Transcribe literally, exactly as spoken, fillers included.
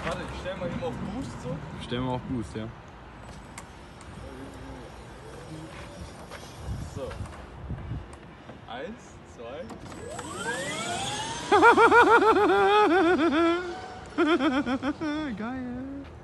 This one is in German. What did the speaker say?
Warte, ich stell mal eben auf Boost so. Stellen wir auf Boost, ja. So. Eins, zwei. Geil.